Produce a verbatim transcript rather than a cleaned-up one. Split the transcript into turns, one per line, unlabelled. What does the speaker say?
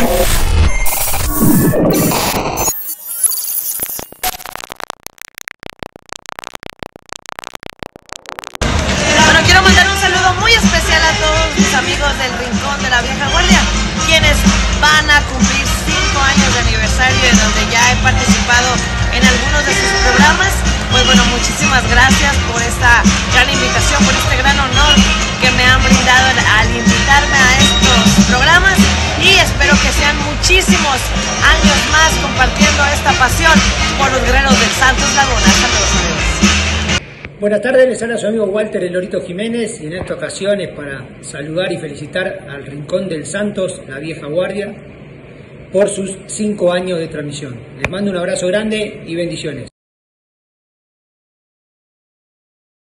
Bueno, quiero mandar un saludo muy especial a todos mis amigos del Rincón de la Vieja Guardia, quienes van a cumplir cinco años de aniversario, en donde ya he participado en algunos de sus programas. Pues bueno, muchísimas gracias por esta gran invitación, por este gran honor que me han brindado al invitarme a estos programas, y espero que sean muchísimos años más compartiendo esta pasión por los guerreros del Santos Laguna. Saludos, amigos.
Buenas tardes, les habla su amigo Walter El Lorito Jiménez, y en esta ocasión es para saludar y felicitar al Rincón del Santos, la Vieja Guardia, por sus cinco años de transmisión. Les mando un abrazo grande y bendiciones.